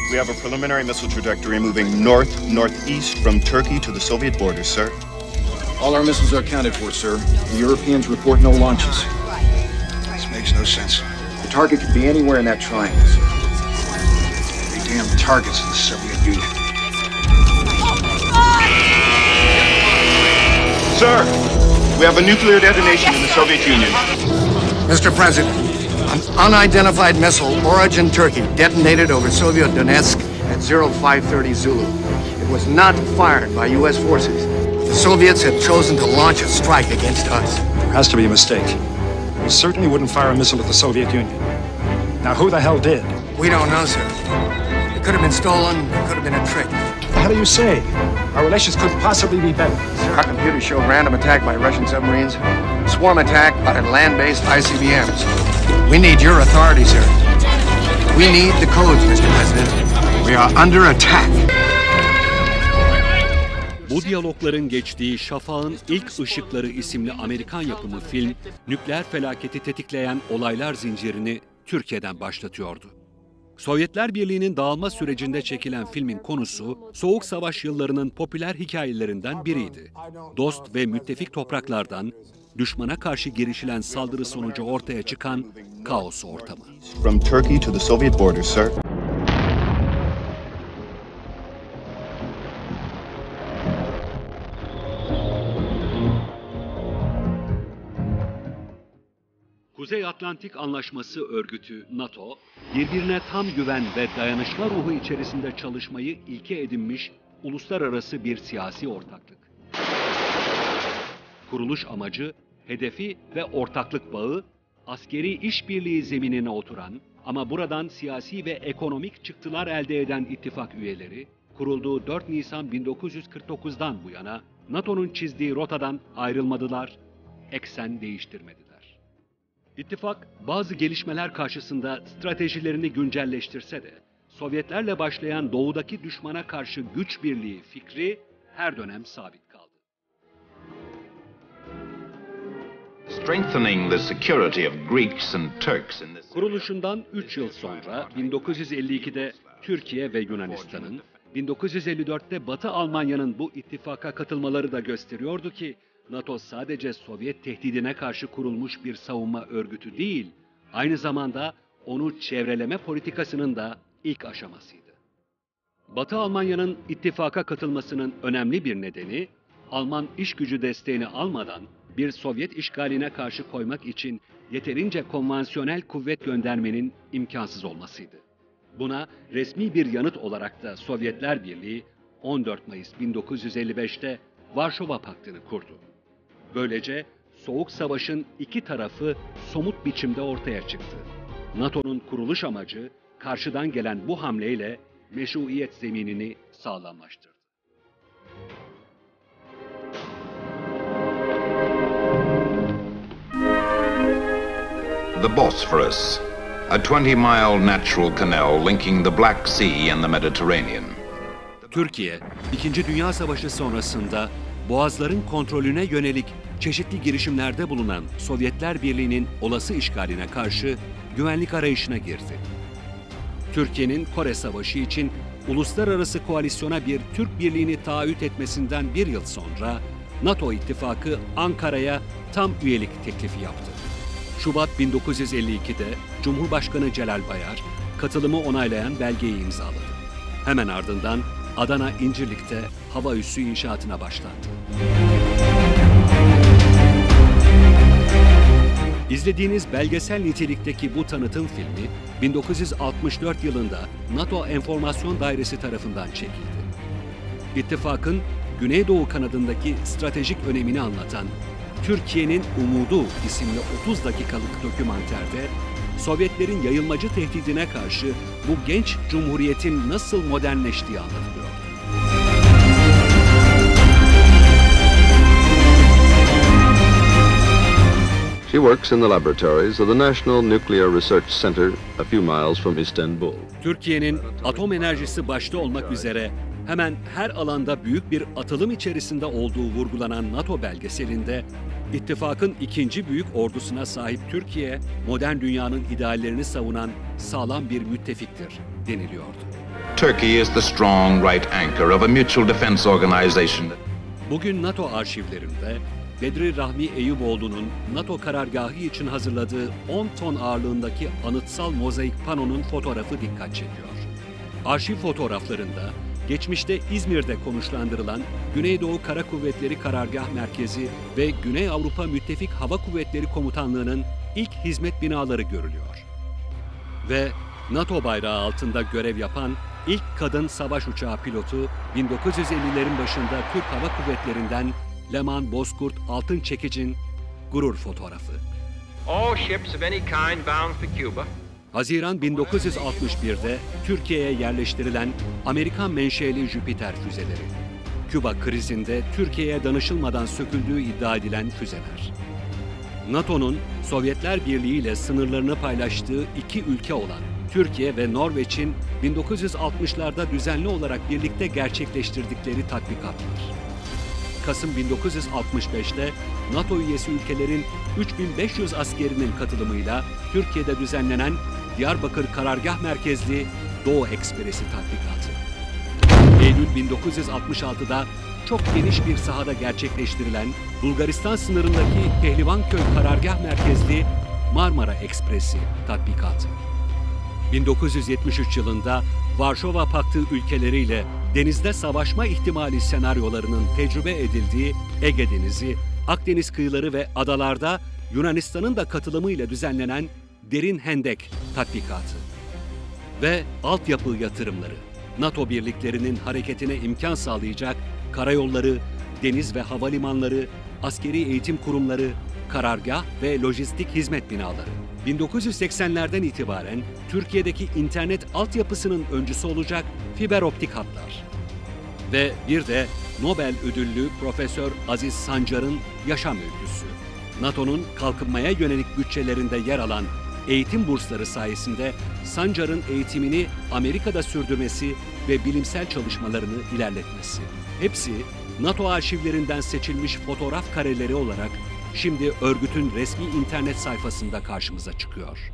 We have a preliminary missile trajectory moving north-northeast from Turkey to the Soviet border, sir. All our missiles are accounted for, sir. The Europeans report no launches. This makes no sense. The target could be anywhere in that triangle, sir. Every damn target's in the Soviet Union. Sir, we have a nuclear detonation in the Soviet Union. Mr. President, an unidentified missile, origin Turkey, detonated over Soviet Donetsk at 0530 Zulu. It was not fired by U.S. forces. The Soviets have chosen to launch a strike against us. There has to be a mistake. We certainly wouldn't fire a missile at the Soviet Union. Now, who the hell did? We don't know, sir. It could have been stolen, it could have been a trick. How do you say? Our relations couldn't possibly be better. Sir, our computers show random attack by Russian submarines, swarm attack by land-based ICBMs. We need your authority, sir. We need the codes, Mr. President. We are under attack. Bu diyalogların geçtiği Şafağın İlk Işıkları isimli Amerikan yapımı film, nükleer felaketi tetikleyen olaylar zincirini Türkiye'den başlatıyordu. Sovyetler Birliği'nin dağılma sürecinde çekilen filmin konusu, Soğuk Savaş yıllarının popüler hikayelerinden biriydi. Dost ve müttefik topraklardan düşmana karşı girişilen saldırı sonucu ortaya çıkan kaos ortamı. From Turkey to the Soviet border, sir. Kuzey Atlantik Anlaşması Örgütü NATO, birbirine tam güven ve dayanışma ruhu içerisinde çalışmayı ilke edinmiş uluslararası bir siyasi ortaklık. Kuruluş amacı, hedefi ve ortaklık bağı, askeri işbirliği zeminine oturan ama buradan siyasi ve ekonomik çıktılar elde eden ittifak üyeleri, kurulduğu 4 Nisan 1949'dan bu yana NATO'nun çizdiği rotadan ayrılmadılar, eksen değiştirmediler. İttifak, bazı gelişmeler karşısında stratejilerini güncelleştirse de, Sovyetlerle başlayan doğudaki düşmana karşı güç birliği fikri her dönem sabit kaldı. Strengthening the security of Greeks and Turks in this... Kuruluşundan 3 yıl sonra 1952'de Türkiye ve Yunanistan'ın, 1954'te Batı Almanya'nın bu ittifaka katılmaları da gösteriyordu ki, NATO sadece Sovyet tehdidine karşı kurulmuş bir savunma örgütü değil, aynı zamanda onu çevreleme politikasının da ilk aşamasıydı. Batı Almanya'nın ittifaka katılmasının önemli bir nedeni, Alman iş gücü desteğini almadan bir Sovyet işgaline karşı koymak için yeterince konvansiyonel kuvvet göndermenin imkansız olmasıydı. Buna resmi bir yanıt olarak da Sovyetler Birliği 14 Mayıs 1955'te Varşova Paktı'nı kurdu. Böylece Soğuk Savaş'ın iki tarafı somut biçimde ortaya çıktı. NATO'nun kuruluş amacı karşıdan gelen bu hamleyle meşruiyet zeminini sağlamlaştırdı. The Bosphorus, a 20-mile natural canal linking the Black Sea and the Mediterranean. Türkiye, İkinci Dünya Savaşı sonrasında boğazların kontrolüne yönelik çeşitli girişimlerde bulunan Sovyetler Birliği'nin olası işgaline karşı güvenlik arayışına girdi. Türkiye'nin Kore Savaşı için uluslararası koalisyona bir Türk birliğini taahhüt etmesinden bir yıl sonra NATO ittifakı Ankara'ya tam üyelik teklifi yaptı. Şubat 1952'de Cumhurbaşkanı Celal Bayar katılımı onaylayan belgeyi imzaladı. Hemen ardından Adana İncirlik'te hava üssü inşaatına başlandı. İzlediğiniz belgesel nitelikteki bu tanıtım filmi 1964 yılında NATO Enformasyon Dairesi tarafından çekildi. İttifakın Güneydoğu kanadındaki stratejik önemini anlatan Türkiye'nin Umudu isimli 30 dakikalık dokümanterde Sovyetlerin yayılmacı tehdidine karşı bu genç cumhuriyetin nasıl modernleştiği anlatılıyor. She works in the laboratories of the National Nuclear Research Center a few miles from Istanbul. Türkiye'nin atom enerjisi başta olmak üzere hemen her alanda büyük bir atılım içerisinde olduğu vurgulanan NATO belgeselinde, ittifakın ikinci büyük ordusuna sahip Türkiye, modern dünyanın ideallerini savunan sağlam bir müttefiktir deniliyordu. Turkey is the strong right anchor of a mutual defense organization. Bugün NATO arşivlerinde Bedri Rahmi Eyüboğlu'nun NATO karargahı için hazırladığı 10 ton ağırlığındaki anıtsal mozaik panonun fotoğrafı dikkat çekiyor. Arşiv fotoğraflarında geçmişte İzmir'de konuşlandırılan Güneydoğu Kara Kuvvetleri Karargah Merkezi ve Güney Avrupa Müttefik Hava Kuvvetleri Komutanlığı'nın ilk hizmet binaları görülüyor. Ve NATO bayrağı altında görev yapan ilk kadın savaş uçağı pilotu 1950'lerin başında Türk Hava Kuvvetleri'nden Leman Bozkurt Altın Çekic'in gurur fotoğrafı. All ships of any kind bound for Cuba. Haziran 1961'de Türkiye'ye yerleştirilen Amerikan menşeli Jüpiter füzeleri. Küba krizinde Türkiye'ye danışılmadan söküldüğü iddia edilen füzeler. NATO'nun Sovyetler Birliği ile sınırlarını paylaştığı iki ülke olan Türkiye ve Norveç'in 1960'larda düzenli olarak birlikte gerçekleştirdikleri tatbikatlar. Kasım 1965'te NATO üyesi ülkelerin 3500 askerinin katılımıyla Türkiye'de düzenlenen Diyarbakır Karargah Merkezli Doğu Ekspresi tatbikatı. Eylül 1966'da çok geniş bir sahada gerçekleştirilen Bulgaristan sınırındaki Pehlivanköy Karargah Merkezli Marmara Ekspresi tatbikatı. 1973 yılında Varşova Paktı ülkeleriyle denizde savaşma ihtimali senaryolarının tecrübe edildiği Ege Denizi, Akdeniz kıyıları ve adalarda Yunanistan'ın da katılımıyla düzenlenen Derin Hendek tatbikatı. Ve altyapı yatırımları, NATO birliklerinin hareketine imkan sağlayacak karayolları, deniz ve havalimanları, askeri eğitim kurumları, karargah ve lojistik hizmet binaları. 1980'lerden itibaren Türkiye'deki internet altyapısının öncüsü olacak fiber optik hatlar. Ve bir de Nobel ödüllü Profesör Aziz Sancar'ın yaşam öyküsü. NATO'nun kalkınmaya yönelik bütçelerinde yer alan eğitim bursları sayesinde Sancar'ın eğitimini Amerika'da sürdürmesi ve bilimsel çalışmalarını ilerletmesi. Hepsi NATO arşivlerinden seçilmiş fotoğraf kareleri olarak şimdi örgütün resmi internet sayfasında karşımıza çıkıyor.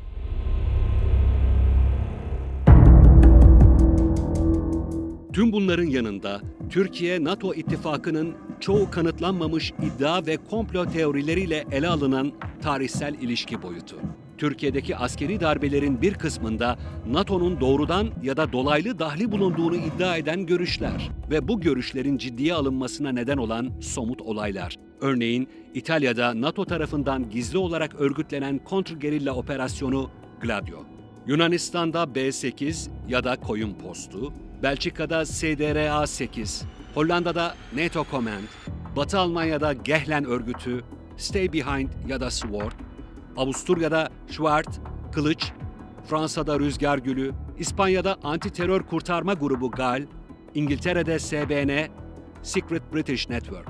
Tüm bunların yanında Türkiye, NATO ittifakının çoğu kanıtlanmamış iddia ve komplo teorileriyle ele alınan tarihsel ilişki boyutu. Türkiye'deki askeri darbelerin bir kısmında NATO'nun doğrudan ya da dolaylı dahli bulunduğunu iddia eden görüşler ve bu görüşlerin ciddiye alınmasına neden olan somut olaylar. Örneğin İtalya'da NATO tarafından gizli olarak örgütlenen kontrgerilla operasyonu Gladio, Yunanistan'da B8 ya da Koyun Postu, Belçika'da SDRA-8, Hollanda'da NATO Command, Batı Almanya'da Gehlen örgütü, Stay Behind ya da SWORD, Avusturya'da Schwert, Kılıç, Fransa'da Rüzgar Gülü, İspanya'da Anti-Terör Kurtarma Grubu GAL, İngiltere'de SBN, Secret British Network.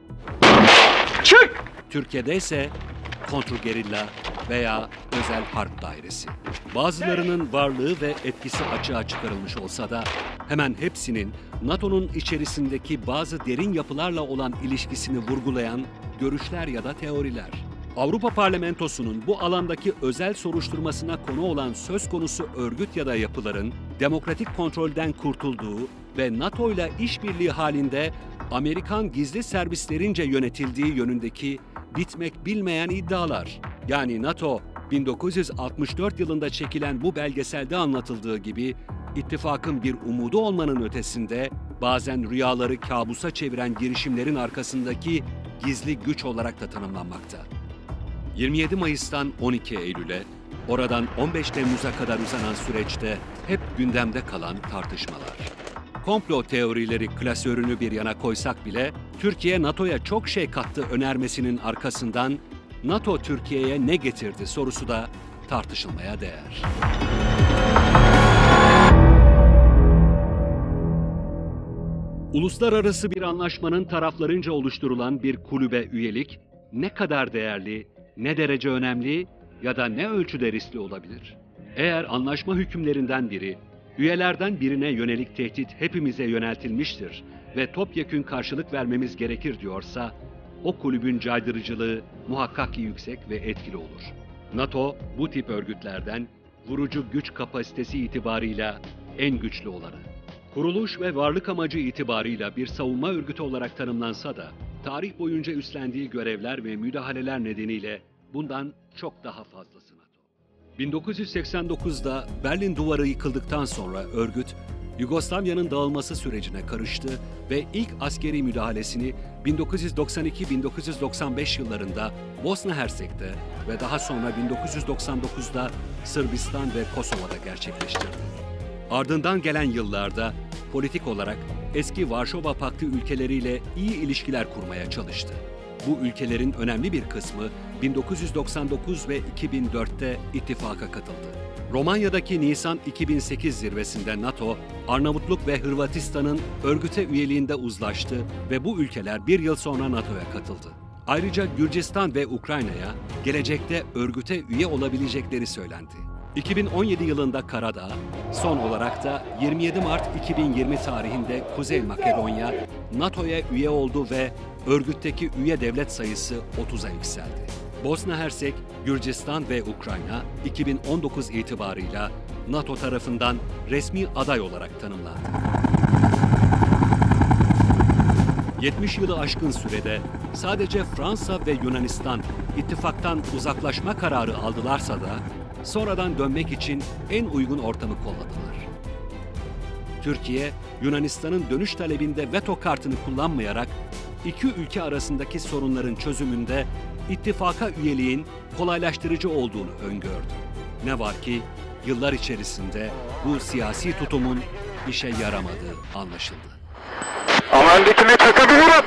Çık! Türkiye'de ise kontrgerilla veya özel harp dairesi. Bazılarının varlığı ve etkisi açığa çıkarılmış olsa da hemen hepsinin NATO'nun içerisindeki bazı derin yapılarla olan ilişkisini vurgulayan görüşler ya da teoriler. Avrupa Parlamentosu'nun bu alandaki özel soruşturmasına konu olan söz konusu örgüt ya da yapıların demokratik kontrolden kurtulduğu ve NATO ile işbirliği halinde Amerikan gizli servislerince yönetildiği yönündeki bitmek bilmeyen iddialar. Yani NATO 1964 yılında çekilen bu belgeselde anlatıldığı gibi ittifakın bir umudu olmanın ötesinde bazen rüyaları kabusa çeviren girişimlerin arkasındaki gizli güç olarak da tanımlanmakta. 27 Mayıs'tan 12 Eylül'e, oradan 15 Temmuz'a kadar uzanan süreçte hep gündemde kalan tartışmalar. Komplo teorileri klasörünü bir yana koysak bile, Türkiye NATO'ya çok şey kattı önermesinin arkasından NATO Türkiye'ye ne getirdi sorusu da tartışılmaya değer. Uluslararası bir anlaşmanın taraflarınca oluşturulan bir kulübe üyelik ne kadar değerli, ne derece önemli ya da ne ölçüde riskli olabilir? Eğer anlaşma hükümlerinden biri Üyelerden birine yönelik tehdit hepimize yöneltilmiştir ve topyekün karşılık vermemiz gerekir diyorsa, o kulübün caydırıcılığı muhakkak ki yüksek ve etkili olur. NATO bu tip örgütlerden vurucu güç kapasitesi itibarıyla en güçlü olanı. Kuruluş ve varlık amacı itibarıyla bir savunma örgütü olarak tanımlansa da, tarih boyunca üstlendiği görevler ve müdahaleler nedeniyle bundan çok daha fazlası NATO. 1989'da Berlin Duvarı yıkıldıktan sonra örgüt, Yugoslavya'nın dağılması sürecine karıştı ve ilk askeri müdahalesini 1992-1995 yıllarında Bosna Hersek'te ve daha sonra 1999'da Sırbistan ve Kosova'da gerçekleştirdi. Ardından gelen yıllarda politik olarak eski Varşova Paktı ülkeleriyle iyi ilişkiler kurmaya çalıştı. Bu ülkelerin önemli bir kısmı 1999 ve 2004'te ittifaka katıldı. Romanya'daki Nisan 2008 zirvesinde NATO, Arnavutluk ve Hırvatistan'ın örgüte üyeliğinde uzlaştı ve bu ülkeler bir yıl sonra NATO'ya katıldı. Ayrıca Gürcistan ve Ukrayna'ya gelecekte örgüte üye olabilecekleri söylendi. 2017 yılında Karadağ, son olarak da 27 Mart 2020 tarihinde Kuzey Makedonya NATO'ya üye oldu ve örgütteki üye devlet sayısı 30'a yükseldi. Bosna Hersek, Gürcistan ve Ukrayna 2019 itibarıyla NATO tarafından resmi aday olarak tanımlandı. 70 yılı aşkın sürede sadece Fransa ve Yunanistan ittifaktan uzaklaşma kararı aldılarsa da sonradan dönmek için en uygun ortamı kolladılar. Türkiye, Yunanistan'ın dönüş talebinde veto kartını kullanmayarak iki ülke arasındaki sorunların çözümünde ittifaka üyeliğin kolaylaştırıcı olduğunu öngördü. Ne var ki yıllar içerisinde bu siyasi tutumun işe yaramadığı anlaşıldı. Aman dikine çakabilirim.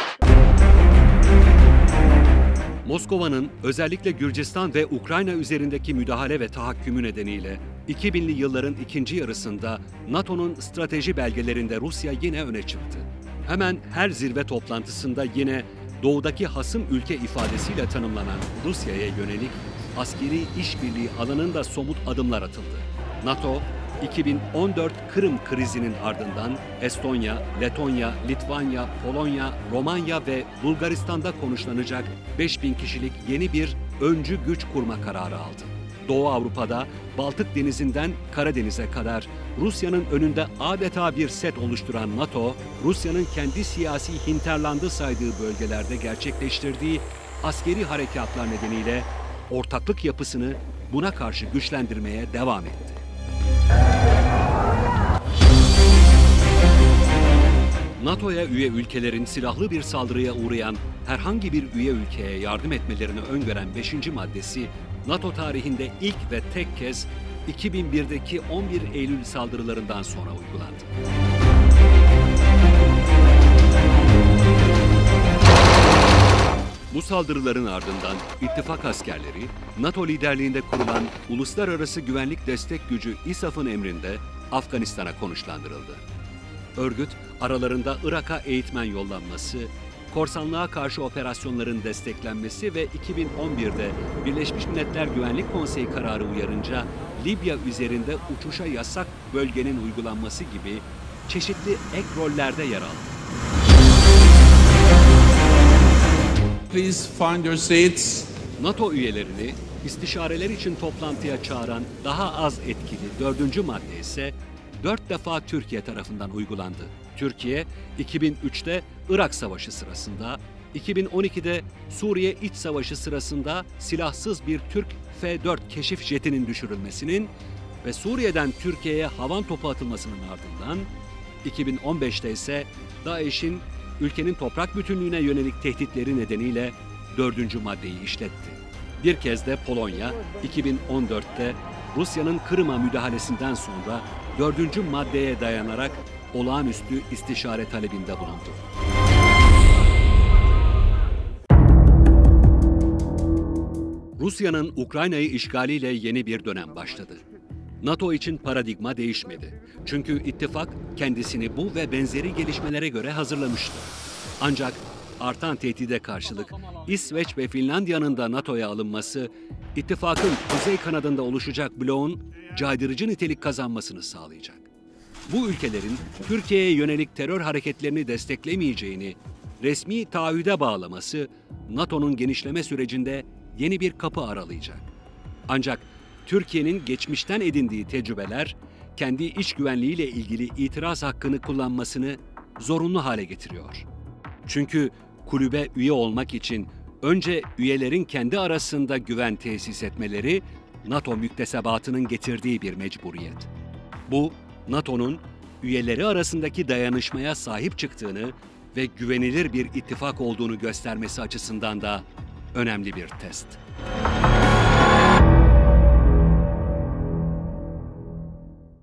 Moskova'nın özellikle Gürcistan ve Ukrayna üzerindeki müdahale ve tahakkümü nedeniyle 2000'li yılların ikinci yarısında NATO'nun strateji belgelerinde Rusya yine öne çıktı. Hemen her zirve toplantısında yine doğudaki hasım ülke ifadesiyle tanımlanan Rusya'ya yönelik askeri işbirliği alanında somut adımlar atıldı. NATO, 2014 Kırım krizinin ardından Estonya, Letonya, Litvanya, Polonya, Romanya ve Bulgaristan'da konuşlanacak 5000 kişilik yeni bir öncü güç kurma kararı aldı. Doğu Avrupa'da Baltık Denizi'nden Karadeniz'e kadar Rusya'nın önünde adeta bir set oluşturan NATO, Rusya'nın kendi siyasi hinterlandı saydığı bölgelerde gerçekleştirdiği askeri harekatlar nedeniyle ortaklık yapısını buna karşı güçlendirmeye devam etti. NATO'ya üye ülkelerin silahlı bir saldırıya uğrayan herhangi bir üye ülkeye yardım etmelerini öngören 5. maddesi, NATO tarihinde ilk ve tek kez 2001'deki 11 Eylül saldırılarından sonra uygulandı. Bu saldırıların ardından ittifak askerleri, NATO liderliğinde kurulan Uluslararası Güvenlik Destek Gücü ISAF'ın emrinde Afganistan'a konuşlandırıldı. Örgüt, aralarında Irak'a eğitmen yollanması, korsanlığa karşı operasyonların desteklenmesi ve 2011'de Birleşmiş Milletler Güvenlik Konseyi kararı uyarınca Libya üzerinde uçuşa yasak bölgenin uygulanması gibi çeşitli ek rollerde yer aldı. Please find your seats. NATO üyelerini istişareler için toplantıya çağıran daha az etkili 4. madde ise 4 defa Türkiye tarafından uygulandı. Türkiye, 2003'te Irak Savaşı sırasında, 2012'de Suriye İç Savaşı sırasında silahsız bir Türk F-4 keşif jetinin düşürülmesinin ve Suriye'den Türkiye'ye havan topu atılmasının ardından, 2015'te ise DAEŞ'in ülkenin toprak bütünlüğüne yönelik tehditleri nedeniyle 4. maddeyi işletti. Bir kez de Polonya, 2014'te Rusya'nın Kırım'a müdahalesinden sonra 4. maddeye dayanarak olağanüstü istişare talebinde bulundu. Rusya'nın Ukrayna'yı işgaliyle yeni bir dönem başladı. NATO için paradigma değişmedi. Çünkü ittifak kendisini bu ve benzeri gelişmelere göre hazırlamıştı. Ancak artan tehdide karşılık İsveç ve Finlandiya'nın da NATO'ya alınması, ittifakın kuzey kanadında oluşacak bloğun caydırıcı nitelik kazanmasını sağlayacak. Bu ülkelerin Türkiye'ye yönelik terör hareketlerini desteklemeyeceğini resmi taahhüde bağlaması, NATO'nun genişleme sürecinde yeni bir kapı aralayacak. Ancak Türkiye'nin geçmişten edindiği tecrübeler, kendi iç güvenliğiyle ilgili itiraz hakkını kullanmasını zorunlu hale getiriyor. Çünkü kulübe üye olmak için önce üyelerin kendi arasında güven tesis etmeleri, NATO müktesebatının getirdiği bir mecburiyet. Bu, NATO'nun üyeleri arasındaki dayanışmaya sahip çıktığını ve güvenilir bir ittifak olduğunu göstermesi açısından da önemli bir test.